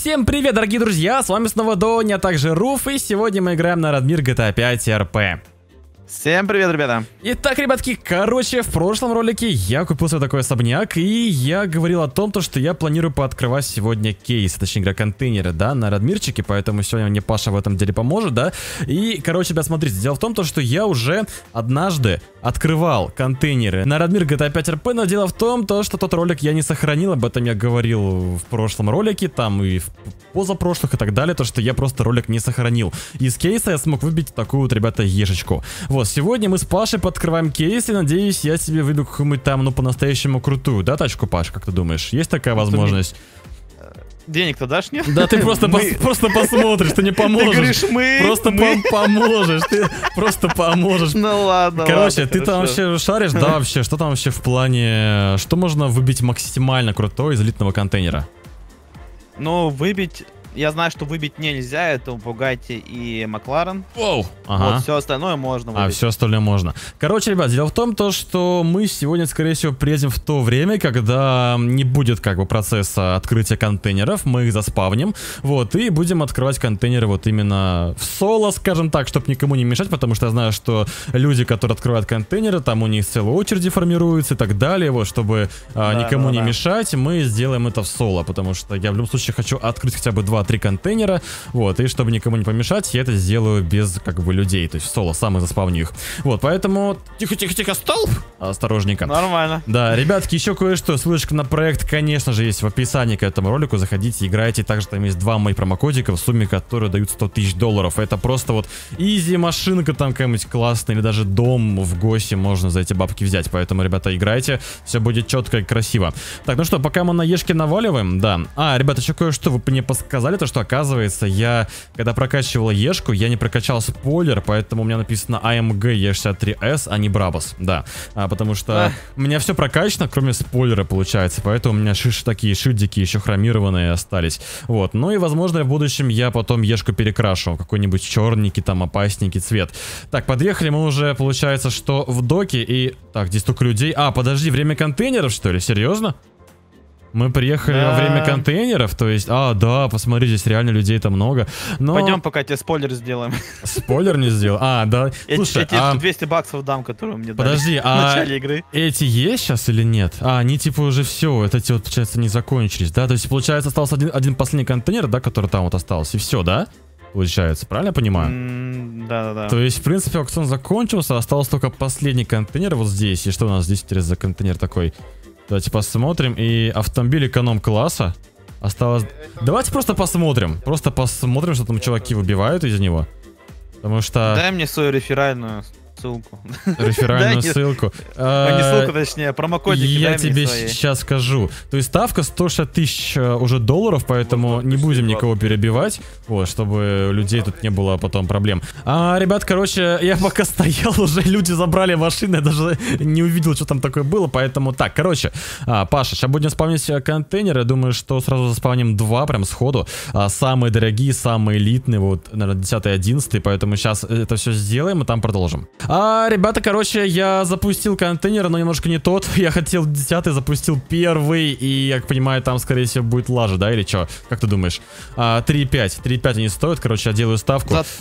Всем привет, дорогие друзья, с вами снова Дони, а также Руф, и сегодня мы играем на Радмир GTA 5 RP. Всем привет, ребята. Итак, ребятки, короче, в прошлом ролике я купил себе такой особняк, и я говорил о том, что я планирую пооткрывать сегодня кейсы, точнее говоря, контейнеры, да, на Радмирчике, поэтому сегодня мне Паша в этом деле поможет, да. И, короче, ребят, смотрите, дело в том, что я уже однажды открывал контейнеры на Радмир GTA 5 RP, но дело в том, что тот ролик я не сохранил, об этом я говорил в прошлом ролике, там и в позапрошлых и так далее, то что я просто ролик не сохранил. Из кейса я смог выбить такую вот, ребята, ешечку. Вот, сегодня мы с Пашей подкрываем кейс, и надеюсь, я себе выбью какую-нибудь там, ну, по-настоящему крутую, да, тачку, Паш, как ты думаешь? Есть такая возможность? Денег-то дашь, нет? Да ты просто посмотришь, ты не поможешь. Ты говоришь, мы. Просто поможешь, ты просто поможешь. Ну ладно, короче, ты там вообще шаришь, да, вообще? Что там вообще в плане... Что можно выбить максимально крутое из элитного контейнера? Ну, выбить... Я знаю, что выбить нельзя, это Бугатти и Макларен. Воу! Ага. Вот, все остальное можно выбить. А, все остальное можно. Короче, ребят, дело в том, что мы сегодня, скорее всего, приедем в то время, когда не будет, как бы, процесса открытия контейнеров. Мы их заспавним, вот, и будем открывать контейнеры вот именно в соло, скажем так, чтобы никому не мешать, потому что я знаю, что люди, которые открывают контейнеры, там у них целые очереди формируются и так далее, вот, чтобы никому не мешать, мы сделаем это в соло, потому что я в любом случае хочу открыть хотя бы 2-3 контейнера, вот, и чтобы никому не помешать, я это сделаю без, как бы, людей, то есть в соло, сам и заспавню их. Вот, поэтому тихо-тихо-тихо, столб! Осторожненько. Нормально. Да, ребятки, еще кое-что, ссылочка на проект, конечно же, есть в описании к этому ролику, заходите, играйте, также там есть 2 моих промокодика, в сумме которые дают $100 000, это просто вот изи машинка там какая-нибудь классная, или даже дом в Госе можно за эти бабки взять, поэтому, ребята, играйте, все будет четко и красиво. Так, ну что, пока мы на ешке наваливаем, да. Ребята, еще кое-что вы мне подсказали, то что, оказывается, я, когда прокачивал ешку, я не прокачал спойлер, поэтому у меня написано AMG E63S, а не Brabus, да, потому что у меня все прокачано, кроме спойлера, получается, поэтому у меня такие шильдики еще хромированные остались, вот, ну и, возможно, в будущем я потом ешку перекрашу, какой-нибудь черненький, там, опасненький цвет. Так, подъехали мы уже, получается, что в доке, и, так, здесь только людей, подожди, время контейнеров, что ли, серьезно? Мы приехали во время контейнеров, то есть, да, посмотри, здесь реально людей-то много. Но... Пойдем, пока тебе спойлер сделаем. Спойлер не сделал? Да. Слушай, я тебе 200 баксов дам, которые мне дали подожди, в начале игры. Эти есть сейчас или нет? Они типа уже все, вот эти вот, получается, не закончились, да? То есть, получается, остался один последний контейнер, да, который там вот остался, и все, да? Получается, правильно я понимаю? Да. То есть, в принципе, аукцион закончился, остался только последний контейнер вот здесь. И что у нас здесь интересно за контейнер такой? Давайте посмотрим. И автомобиль эконом-класса осталось... Давайте просто посмотрим. Просто посмотрим, что там чуваки выбивают из него. Потому что... Дай мне свою реферальную ссылку. Реферальную ссылку. Не ссылку, точнее, промокодик. Я тебе сейчас скажу. То есть ставка 160 000 уже долларов, поэтому не будем никого перебивать, вот, чтобы у людей тут не было потом проблем. Ребят, короче, я пока стоял, уже люди забрали машины, я даже не увидел, что там такое было, поэтому так, короче, Паша, сейчас будем спавнить контейнеры, я думаю, что сразу заспавним 2 прям сходу, самые дорогие, самые элитные, вот, наверное, 10-11, поэтому сейчас это все сделаем и там продолжим. Ребята, короче, я запустил контейнер, но немножко не тот. Я хотел 10-й, запустил 1-й, и, я понимаю, там, скорее всего, будет лажа, да, или что? Как ты думаешь? 3,5. 3,5 они стоят, короче, я делаю ставку. За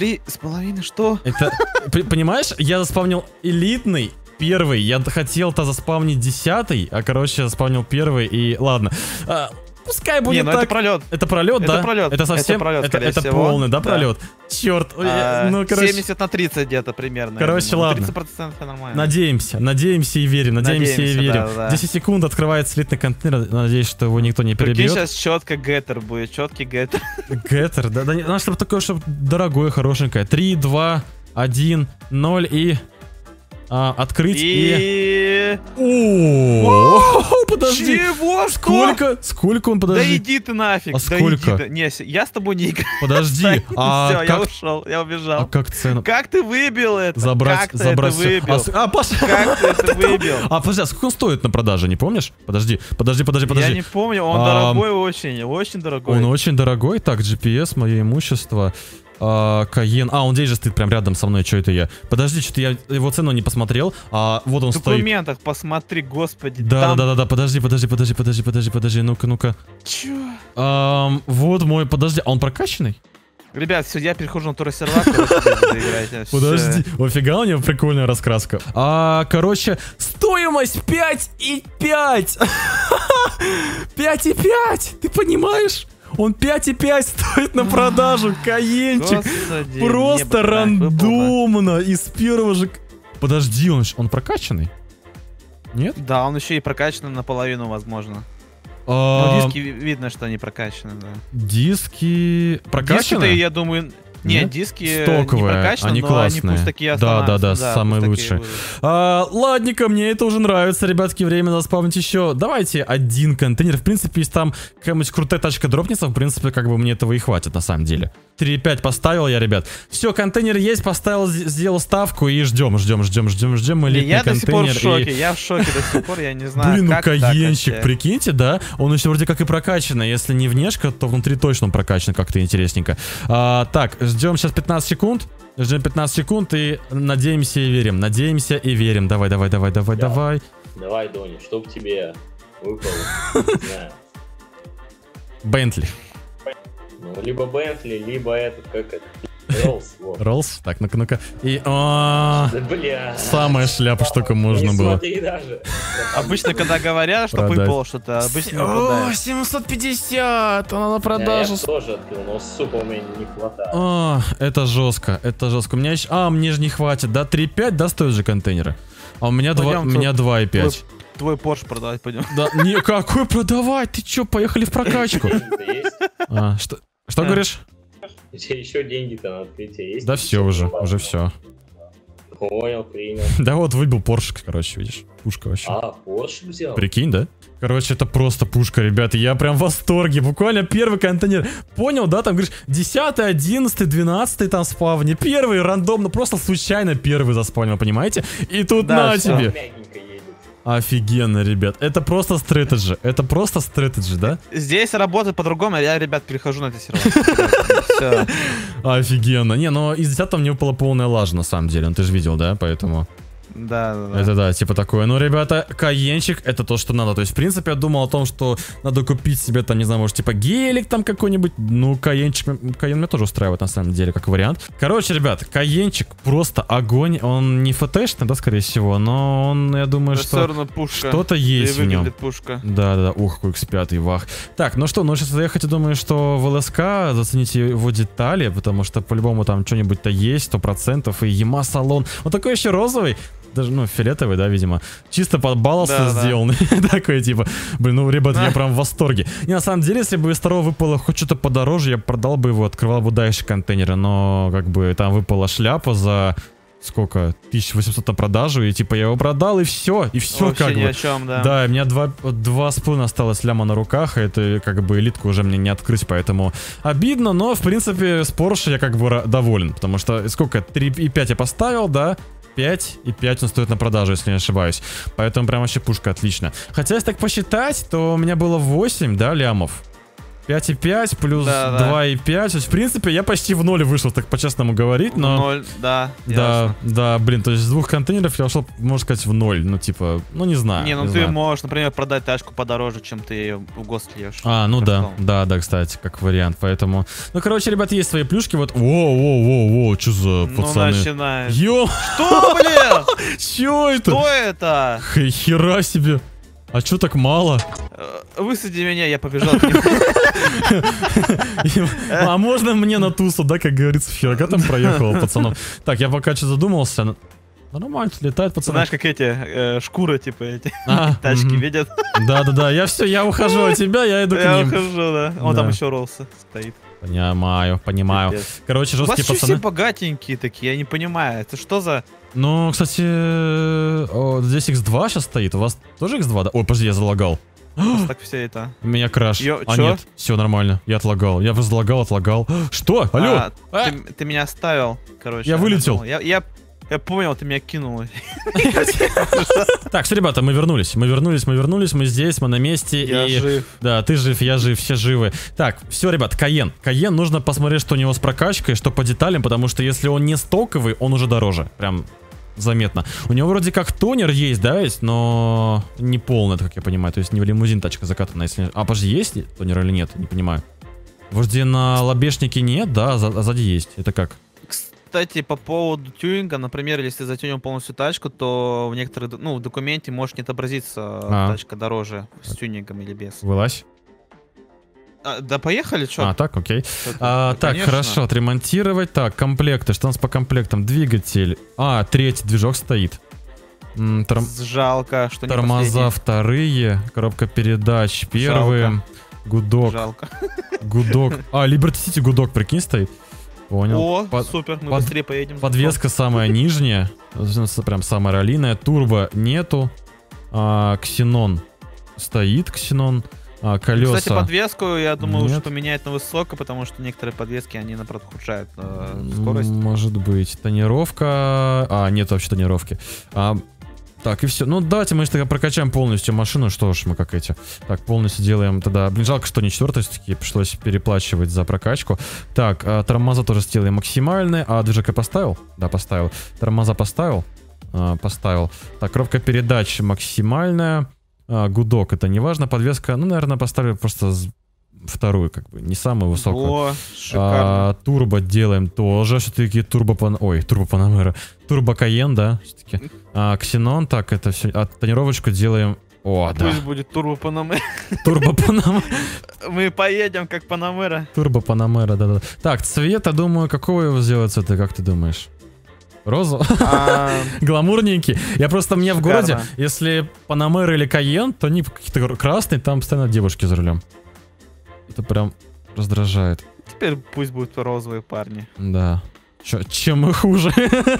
3,5 что? Это, понимаешь, я заспавнил элитный, 1-й. Я хотел-то заспавнить 10-й, короче, заспавнил 1-й, и ладно. Пускай будет так. Это пролет. Это пролет, да? Это пролет. Это совсем, это полный, да, пролет? Черт. Ну, короче. 70 на 30 где-то примерно. Короче, ладно. 30% нормально. Надеемся и верим, надеемся и верим. Да. 10 секунд открывается слитный контейнер, надеюсь, что его никто не перебьет. Сейчас четко геттер будет, четкий геттер. Геттер, да, надо, чтобы такое, чтобы дорогое, хорошенькое. 3, 2, 1, 0 и... открыть и... Подожди. Чего? Сколько он, подожди? Да иди ты нафиг. Сколько? Не, я с тобой не играю. Подожди. Все, я ушел, я убежал. Как цена? Как ты выбил это? Забрать. Это выбил? Паша. Как ты это выбил? Подожди, сколько он стоит на продаже, не помнишь? Подожди. Я не помню, он дорогой очень дорогой. Он очень дорогой. Так, GPS, мое имущество. Кайен. Он здесь же стоит прям рядом со мной. Что это я? Подожди, что-то я его цену не посмотрел. Вот он в стоит. В документах посмотри, господи. Да. Подожди. Ну-ка. Чё? Вот мой, подожди, он прокачанный? Ребят, все, я перехожу на второй сервак, короче, подожди, офига у него прикольная раскраска. Короче, стоимость 5,5. 5,5, ты понимаешь? Он 5,5 стоит на продажу, Каенчик. Господи, просто рандомно из первого же... Подожди, он прокачанный? Нет? Да, он еще и прокачан наполовину, возможно. Диски видно, что они прокачаны, да. Диски прокачаны? Диски-то, я думаю... Нет, диски стоковые, не прокачаны, они но классные. они пусть такие да, останутся. самые лучшие. Ладненько, мне это уже нравится, ребятки, время заспавнить еще. Давайте один контейнер. В принципе, если там какая-нибудь крутая тачка дропнется, в принципе, как бы мне этого и хватит, на самом деле. 3,5 поставил я, ребят. Все, контейнер есть, поставил, сделал ставку и ждем мы летний я контейнер. Я до сих пор в шоке, я в шоке до сих пор, я не знаю, блин, как Каенчик, так прикиньте, да? Он еще вроде как и прокачан, если не внешка, то внутри точно он прокачан, как-то интересненько. Так, ждем сейчас 15 секунд. Ждем 15 секунд и надеемся и верим. Надеемся и верим. Давай. Давай, Дони, чтоб тебе выпало. Бентли. Ну, либо Бентли, либо этот, как это, Роллс. Роллс? Так, ну-ка. И... Да, бля. Самая шляпа, что только можно не было. Смотри даже. Обычно, когда говорят, что выпало что-то, обычно не выпадает. 750! Она на продажу. Я тоже открыл, но супа у меня не хватает. Это жестко. У меня еще... мне же не хватит, да? 3,5, да, стоят же контейнеры? А у меня 2,5. Твой Porsche продавать пойдем. Да, какой продавать? Ты чё, поехали в прокачку? Что говоришь? У тебя еще деньги-то на открытие есть? Да все уже все. Понял, принял. Да вот выбил Porsche, короче, видишь, пушка вообще. Porsche взял? Прикинь, да? Короче, это просто пушка, ребята, я прям в восторге. Буквально первый контейнер. Понял, да, там, говоришь, 10, 11, 12 там спавни. Первый рандомно, просто случайно первый заспавнил, понимаете? И тут да, на тебе. Мягенько едет. Офигенно, ребят. Это просто стратеджи. Да? Здесь работает по-другому, я, ребят, перехожу на этот сервер. Офигенно. Не, но из 10 мне выпала полная лажа, на самом деле. Ты же видел, да? Поэтому... Да. Это да, типа такое. Ну, ребята, Каенчик, это то, что надо. То есть, в принципе, я думал о том, что надо купить себе там, не знаю, может, типа гелик там какой-нибудь. Ну, Каен меня тоже устраивает, на самом деле, как вариант. Короче, ребят, Каенчик просто огонь. Он не ФТшный, да, скорее всего, но он, я думаю, что что-то есть в нем. Пушка. Да. Ух, какой X5, вах. Так, ну что, сейчас заехать, я думаю, что в ЛСК, зацените его детали, потому что по-любому там что-нибудь-то есть, 100%. И ЕМА-салон. Он такой еще розовый. Даже, фиолетовый, да, видимо. Чисто под балласта сделан. Такой, типа, блин, ребят, я прям в восторге. И на самом деле, если бы из второго выпало хоть что-то подороже, я продал бы его, открывал бы дальше контейнеры. Но, как бы, там выпала шляпа за... Сколько? 1800 на продажу, и типа я его продал, и все, как бы. Ни о чем, да. Да, у меня 2,5 осталось ляма на руках, и это как бы элитку уже мне не открыть, поэтому обидно, но в принципе с Porsche я как бы доволен, потому что сколько? 3,5 я поставил, да? 5,5 он стоит на продажу, если не ошибаюсь. Поэтому прям вообще пушка отлично. Хотя, если так посчитать, то у меня было 8, да, лямов. 5,5 плюс 2,5. То есть, в принципе, я почти в ноль вышел, так по-честному говорить, но... 0, да. Да, блин, то есть с 2 контейнеров я ушел, можно сказать, в ноль. Ну, типа, не знаю. Не, ты можешь, например, продать тачку подороже, чем ты ее в ГОСТ льешь. Да, кстати, как вариант, поэтому... Ну, короче, ребят, есть свои плюшки, вот... Воу, что за пацаны? Ну, начинаешь. Что, блин? Чё это? Что это? Хера себе. А чё так мало? Высади меня, я побежал к нему. А можно мне на тусу, да, как говорится, вчера там проехал, пацанов. Так, я пока что задумался. Нормально, летает, пацаны. Знаешь, как эти, шкуры, типа, эти тачки видят. Да, я ухожу от тебя, я иду к ним. Я ухожу, да. Он там еще Роллса стоит. Понимаю. Короче, жесткие пацаны. У вас все богатенькие такие, я не понимаю, это что за... Ну, кстати, здесь X2 сейчас стоит, у вас тоже X2, да? Ой, подожди, я залагал. Так все это. У меня краш. Нет, все нормально, я отлагал. Я возлагал, отлагал. Что? Алло? Ты меня оставил, короче. Я вылетел. Я понял, ты меня кинул. Так, все, ребята, мы вернулись, мы здесь, мы на месте. Я жив. Да, ты жив, я жив, все живы. Так, все, ребят, Кайен. Кайен, нужно посмотреть, что у него с прокачкой, что по деталям, потому что если он не стоковый, он уже дороже. Прям заметно. У него вроде как тонер есть, да, есть, но не полный, как я понимаю. То есть не в лимузин тачка закатана. Если... А, подожди, есть тонер или нет? Не понимаю. Вроде на лобешнике нет, да, а сзади есть. Это как? Кстати, по поводу тюнинга, например, если затюнил полностью тачку, то в некоторых, ну, в документе может не отобразиться тачка дороже с тюнингом или без. Вылазь. Да поехали, что? Так, окей. Так, хорошо, отремонтировать. Так, комплекты, что у нас по комплектам? Двигатель. Третий движок стоит. Жалко, что не тормоза вторые, коробка передач первые. Жалко. Гудок. Жалко. Гудок. Liberty City гудок, прикинь, стоит. Понял. Супер, мы быстрее поедем. Подвеска самая нижняя. Прям самая раллиная. Турбо нету. Ксенон стоит, ксенон. Колеса. Кстати, подвеску, я думаю, лучше поменять на высоко, потому что некоторые подвески, они, наоборот, ухудшают скорость. Может быть. Тонировка. Нет вообще тонировки. Так, и все. Ну, давайте мы тогда прокачаем полностью машину. Что ж, мы как эти. Так, полностью делаем тогда. Блин, жалко, что не 4-й, все-таки пришлось переплачивать за прокачку. Так, тормоза тоже сделаем максимальные. Движок я поставил? Да, поставил. Тормоза поставил? Поставил. Так, коробка передач максимальная. Гудок, это не важно. Подвеска, ну, наверное, поставлю просто вторую, как бы, не самую высокую. Шикарно. Турбо делаем тоже. Все-таки турбо Панамера. Турбо Кайен, да, все-таки. Ксенон, так, это все. Тонировочку делаем. Да. Пусть будет Турбо Панамера. Турбо Панамера. Мы поедем как Панамера. Турбо Панамера, да. Так, цвет, я думаю, какого его сделать цвета, как ты думаешь? Розу? Гламурненький. Я просто, мне в городе, если Панамера или Кайен, то они какие-то красные, там постоянно девушки за рулем. Это прям раздражает. Теперь пусть будут розовые парни. Да. Чем мы хуже?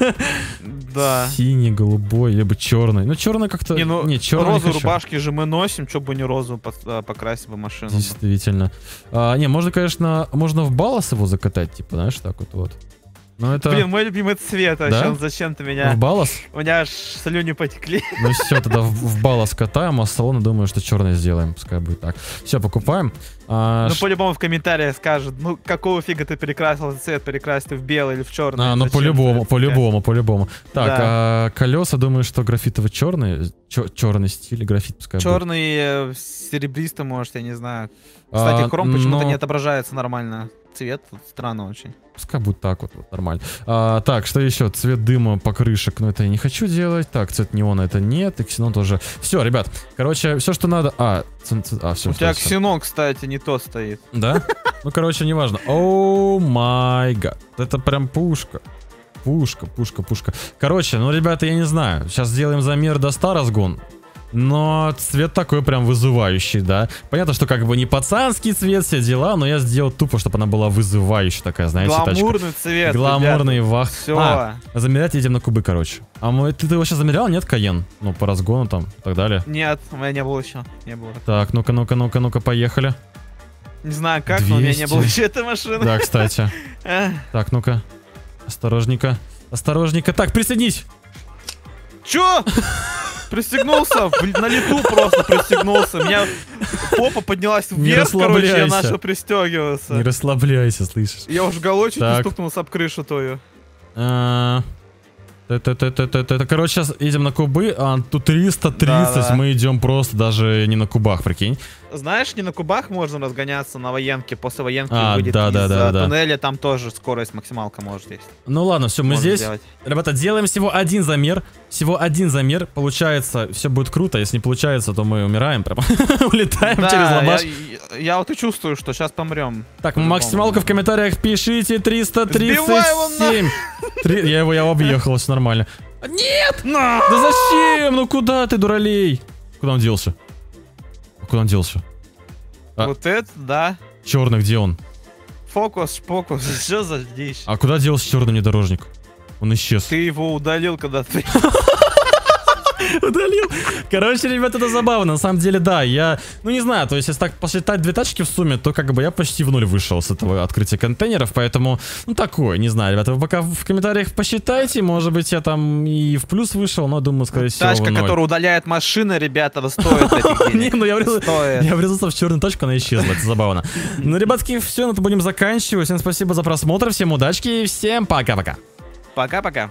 Да. Синий, голубой, либо черный. Ну, черный как-то... Не, черный розовые рубашки же мы носим, что бы не розовую покрасить бы машину. Действительно. Можно, конечно, можно в баллас его закатать, типа, знаешь, так вот. Но это... Блин, мой любимый цвет. Да? Зачем ты меня... В баллас? У меня аж слюни потекли. Ну все, тогда в баллас катаем, а с салона думаю, что черный сделаем. Пускай будет так. Все, покупаем. Ну, по-любому в комментариях скажут, ну, какого фига ты перекрасил этот цвет, перекрасил ты в белый или в черный. Ну, по-любому. Так, да. Колеса, думаю, что графитово-черный, черный стиль, графит пускай черный, серебристый, может, я не знаю. Кстати, хром почему-то не отображается нормально. Цвет странно очень. Пускай будет так вот нормально. Так, что еще? Цвет дыма покрышек, но это я не хочу делать. Так, цвет неона это нет, и ксенон тоже. Все, ребят, короче, все, что надо. Все. У тебя ксенон, кстати, не то стоит. Да? Ну, короче, неважно. О май гад. Это прям пушка. Пушка. Короче, ну, ребята, я не знаю. Сейчас сделаем замер до 100 разгон. Но цвет такой прям вызывающий, да. Понятно, что как бы не пацанский цвет, все дела, но я сделал тупо, чтобы она была вызывающая такая, знаете, гламурный тачка. Цвет. Гламурный вах. Все. Замерять едем на кубы, короче. Ты его сейчас замерял, нет, Кайен? Ну, по разгону там и так далее. Нет, у меня не было еще. Не было. Так, ну-ка, поехали. Не знаю как, 200. Но у меня не было еще этой машины. Да, кстати. Так, ну-ка. Осторожненько. Так, присоединись. Чё? Пристегнулся, на лету просто пристегнулся. У меня попа поднялась вверх, короче, я начал пристегиваться. Не расслабляйся, слышишь? Я уж головой чуть не стукнулся об крышу твою. Короче, сейчас едем на кубы, тут 330, мы идем просто даже не на кубах, прикинь. Знаешь, не на кубах можно разгоняться, на военке, после военки выйдет из туннеля, там тоже скорость максималка может есть. Ну ладно, все, мы здесь. Ребята, делаем всего один замер, получается, все будет круто, если не получается, то мы умираем прям, улетаем через лабаш. Я вот и чувствую, что сейчас помрем. Так, максималка в комментариях пишите, 337. Я его объехал, все нормально. Нет! Да зачем? Ну куда ты, дуралей? Куда он делся? Вот это, да. Черный, где он? Фокус, что за дичь? А куда делся черный внедорожник? Он исчез. Ты его удалил, когда ты... Удалил. Короче, ребят, это забавно. На самом деле, да, я, ну не знаю, то есть, если так посчитать 2 тачки в сумме, то как бы я почти в 0 вышел с этого открытия контейнеров, поэтому, ну такое, не знаю, ребята, вы пока в комментариях посчитайте, может быть, я там и в плюс вышел, но думаю, скорее всего, Тачка, которая удаляет машины, ребята, она стоит этих денег. Не, ну я врезался в черную точку, она исчезла, это забавно. Ну, ребятки, все, на этом будем заканчивать. Всем спасибо за просмотр, всем удачки и всем пока-пока. Пока-пока.